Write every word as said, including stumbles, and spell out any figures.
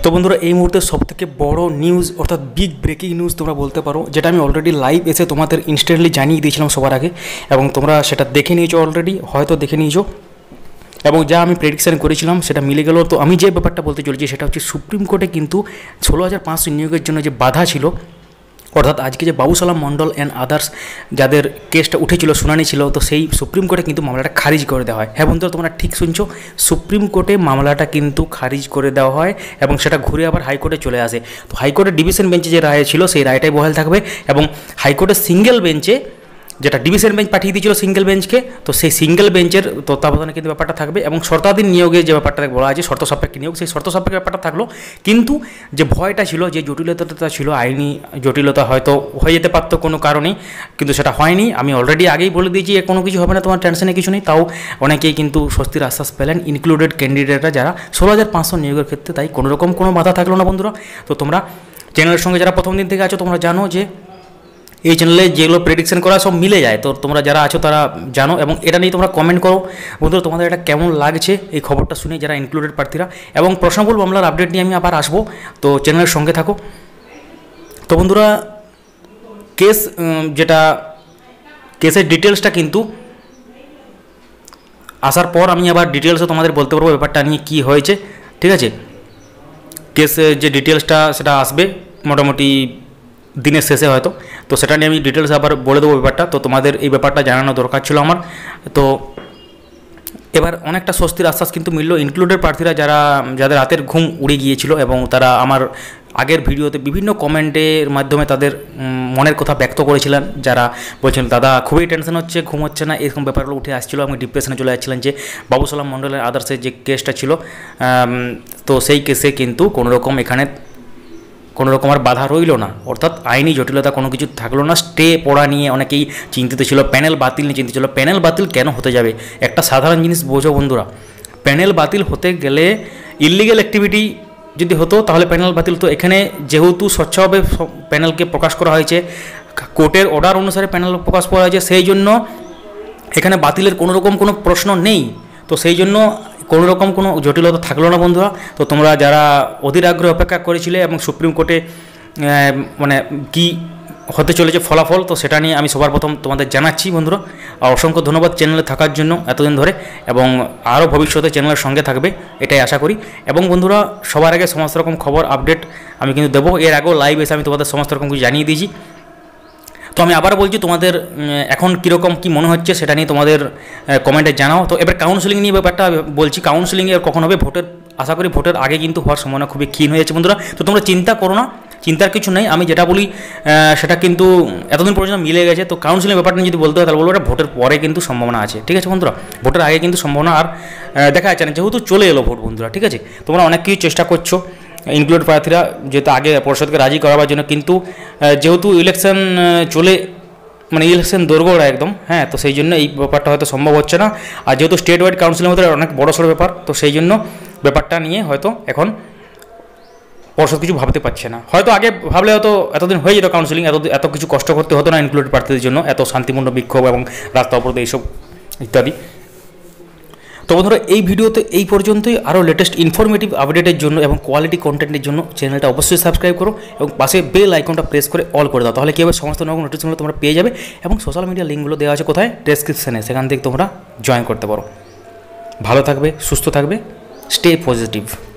তো বন্ধুরা এই মুহূর্তে সবথেকে বড় নিউজ অর্থাৎ বিগ ব্রেকিং নিউজ তোমরা বলতে পারো, যেটা আমি অলরেডি লাইভ এসে তোমাদের ইনস্ট্যান্টলি জানিয়ে দিয়েছিলাম সবার আগে, এবং তোমরা সেটা দেখে নিয়েছো অলরেডি, হয়তো দেখে নিয়েছো, এবং যা আমি প্রেডিকশান করেছিলাম সেটা মিলে গেল। তো আমি যে ব্যাপারটা বলতে চলেছি সেটা হচ্ছে সুপ্রিম কোর্টে কিন্তু ষোলো হাজার পাঁচশো নিয়োগের জন্য যে বাধা ছিল, অর্থাৎ আজকে যে বাবুসালাম মণ্ডল অ্যান্ড আদার্স যাদের কেসটা উঠেছিল, শুনানি ছিল, তো সেই সুপ্রিম কোর্টে কিন্তু মামলাটা খারিজ করে দেওয়া হয়। হ্যাঁ বন্ধুরা, তোমরা ঠিক শুনছো, সুপ্রিম কোর্টে মামলাটা কিন্তু খারিজ করে দেওয়া হয় এবং সেটা ঘুরে আবার হাইকোর্টে চলে আসে। তো হাইকোর্টের ডিভিশন বেঞ্চে যে রায় ছিল সেই রায়টাই বহাল থাকবে, এবং হাইকোর্টের সিঙ্গেল বেঞ্চে যেটা ডিভিশন বেঞ্চ পাঠিয়ে দিয়েছিল সিঙ্গেল বেঞ্চকে, তো সেই সিঙ্গেল বেঞ্চের তত্ত্বাবধানে কিন্তু ব্যাপারটা থাকবে, এবং শর্তাধীন নিয়োগে যে ব্যাপারটা বলা আছে শর্ত সাপেক্ষে নিয়োগ, সেই শর্ত সাপেক্ষে ব্যাপারটা থাকলো। কিন্তু যে ভয়টা ছিল, যে জটিলতাটা ছিল, আইনি জটিলতা হয়তো হয়ে যেতে পারতো কোনো কারণেই, কিন্তু সেটা হয়নি। আমি অলরেডি আগেই বলে দিয়েছি কোনো কিছু হবে না, তোমার টেনশনে কিছু নেই। তাও অনেকেই কিন্তু স্বস্তির আশ্বাস পেলেন, ইনক্লুডেড ক্যান্ডিডেটরা যারা ষোলো হাজার পাঁচশো নিয়োগের ক্ষেত্রে, তাই কোনোরকম কোনো বাধা থাকলো না বন্ধুরা। তো তোমরা চ্যানেলের সঙ্গে যারা প্রথম দিন থেকে আছো তোমরা জানো যে এই চ্যানেলে যেগুলো প্রেডিকশন করা সব মিলে যায়, তো তোমরা যারা আছো তারা জানো, এবং এটা নিয়ে তোমরা কমেন্ট করো বন্ধুরা তোমাদের এটা কেমন লাগছে এই খবরটা শুনে, যারা ইনক্লুডেড প্রার্থীরা। এবং প্রশ্নবুল মামলার আপডেট নিয়ে আমি আবার আসবো, তো চ্যানেলের সঙ্গে থাকো। তো বন্ধুরা কেস যেটা কেসের ডিটেলসটা কিন্তু আসার পর আমি আবার ডিটেলসও তোমাদের বলতে পারবো ব্যাপারটা নিয়ে কী হয়েছে, ঠিক আছে। কেসের যে ডিটেলসটা সেটা আসবে মোটামুটি দিনের শেষে হয়তো, তো সেটা নিয়ে আমি ডিটেলস আবার বলে দেবো ব্যাপারটা। তো তোমাদের এই ব্যাপারটা জানানো দরকার ছিল আমার। তো এবার অনেকটা স্বস্তির আশ্বাস কিন্তু মিলল ইনক্লুডেড প্রার্থীরা যারা যাদের রাতের ঘুম উড়ে গিয়েছিল, এবং তারা আমার আগের ভিডিওতে বিভিন্ন কমেন্টের মাধ্যমে তাদের মনের কথা ব্যক্ত করেছিলেন, যারা বলছেন দাদা খুবই টেনশন হচ্ছে, ঘুম হচ্ছে না, এরকম ব্যাপারগুলো উঠে আসছিলো, এবং ডিপ্রেশনে চলে যাচ্ছিলেন যে বাবুসালাম মণ্ডলের আদার্সের যে কেসটা ছিল, তো সেই কেসে কিন্তু কোনোরকম এখানে কোনো রকম আর বাধা রইল না, অর্থাৎ আইনি জটিলতা কোনো কিছু থাকলো না। স্টে পড়া নিয়ে অনেকেই চিন্তিত ছিল, প্যানেল বাতিল নিয়ে চিন্তিত ছিল। প্যানেল বাতিল কেন হতে যাবে? একটা সাধারণ জিনিস বোঝো বন্ধুরা, প্যানেল বাতিল হতে গেলে ইললিগ্যাল অ্যাক্টিভিটি যদি হতো তাহলে প্যানেল বাতিল হতো। এখানে যেহেতু স্বচ্ছভাবে প্যানেলকে প্রকাশ করা হয়েছে, কোর্টের অর্ডার অনুসারে প্যানেল প্রকাশ করা হয়েছে, সেই জন্য এখানে বাতিলের কোনো রকম কোনো প্রশ্ন নেই। তো সেই জন্য কোনো রকম কোনো জটিলতা থাকলো না বন্ধুরা। তো তোমরা যারা অধীর আগ্রহে অপেক্ষা করেছিলে এবং সুপ্রিম কোর্টে মানে কি হতে চলেছে ফলাফল, তো সেটা নিয়ে আমি সবার প্রথম তোমাদের জানাচ্ছি বন্ধুরা। আর অসংখ্য ধন্যবাদ চ্যানেলে থাকার জন্য এতদিন ধরে, এবং আরও ভবিষ্যতে চ্যানেলের সঙ্গে থাকবে এটাই আশা করি। এবং বন্ধুরা সবার আগে সমস্ত রকম খবর আপডেট আমি কিন্তু দেবো, এর আগেও লাইভ এসে আমি তোমাদের সমস্ত রকম কিছু জানিয়ে দিয়েছি। তো আমি আবার বলছি, তোমাদের এখন কীরকম কী মনে হচ্ছে সেটা নিয়ে তোমাদের কমেন্টে জানাও। তো এবার কাউন্সেলিং নিয়ে ব্যাপারটা বলছি, কাউন্সেলিংয়ে কখন হবে? ভোটের আশা করি ভোটের আগে কিন্তু হওয়ার সম্ভাবনা খুবই ক্ষীণ হয়ে যাচ্ছে বন্ধুরা। তো তোমরা চিন্তা করো না, চিন্তার কিছু নেই, আমি যেটা বলি সেটা কিন্তু এতদিন পর্যন্ত মিলে গেছে। তো কাউন্সেলিং ব্যাপারটা নিয়ে যদি বলতে হয় তাহলে বলবো এটা ভোটের পরে কিন্তু সম্ভাবনা আছে, ঠিক আছে বন্ধুরা। ভোটের আগে কিন্তু সম্ভাবনা আর দেখা যাচ্ছে না, যেহেতু চলে এলো ভোট বন্ধুরা, ঠিক আছে। তোমরা অনেক কিছু চেষ্টা করছো ইনক্লুড প্রার্থীরা, যেহেতু আগে পরিষদকে রাজি করাবার জন্য, কিন্তু যেহেতু ইলেকশন চলে মানে ইলেকশন দোরগোড়া একদম, হ্যাঁ, তো সেই জন্য এই ব্যাপারটা হয়তো সম্ভব হচ্ছে না। আর যেহেতু স্টেট ওয়াইড কাউন্সিলের মধ্যে অনেক বড় সড়ো ব্যাপার, তো সেই জন্য ব্যাপারটা নিয়ে হয়তো এখন পর্ষদ কিছু ভাবতে পারছে না। হয়তো আগে ভাবলে হয়তো এতদিন হয়ে যেত কাউন্সিলিং, এত এত কিছু কষ্ট করতে হতো না ইনক্লুডেড প্রার্থীদের জন্য, এত শান্তিপূর্ণ বিক্ষোভ এবং রাস্তা অবরোধ এইসব ইত্যাদি। তো বন্ধুরা এই ভিডিওতে এই পর্যন্তই। আরও লেটেস্ট ইনফরমেটিভ আপডেটের জন্য এবং কোয়ালিটি কন্টেন্টের জন্য চ্যানেলটা অবশ্যই সাবস্ক্রাইব করো, এবং পাশে বেল আইকনটা প্রেস করে অল করে দাও, তাহলে কী হবে সমস্ত রকম নোটিফিকেশনগুলো তোমরা পেয়ে যাবে। এবং সোশ্যাল মিডিয়া লিঙ্কগুলো দেওয়া আছে কোথায়? ডেসক্রিপশানে, সেখান থেকে তোমরা জয়েন করতে পারো। ভালো থাকবে, সুস্থ থাকবে, স্টে পজিটিভ।